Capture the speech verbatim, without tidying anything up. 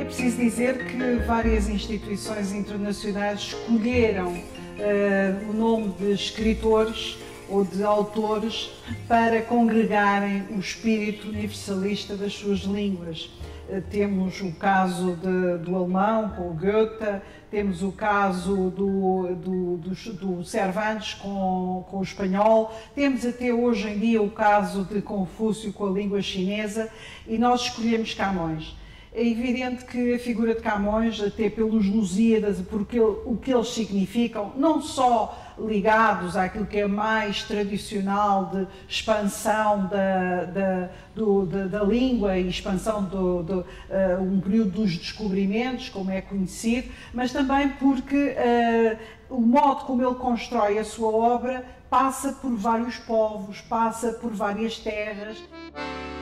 É preciso dizer que várias instituições internacionais escolheram uh, o nome de escritores ou de autores para congregarem o espírito universalista das suas línguas. Uh, temos o caso de, do alemão com o Goethe, temos o caso do, do, do, do Cervantes com, com o espanhol, temos até hoje em dia o caso de Confúcio com a língua chinesa, e nós escolhemos Camões. É evidente que a figura de Camões, até pelos Lusíadas, porque o que eles significam, não só ligados àquilo que é mais tradicional de expansão da, da, do, da, da língua e expansão do, do uh, um período dos descobrimentos, como é conhecido, mas também porque uh, o modo como ele constrói a sua obra passa por vários povos, passa por várias terras.